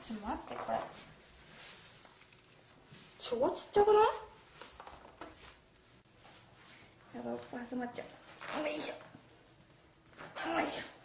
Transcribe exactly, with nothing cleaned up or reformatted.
ちょっと待って、これ超ちっちゃくない？やばい、ここ挟まっちゃう。よいしょよいしょ。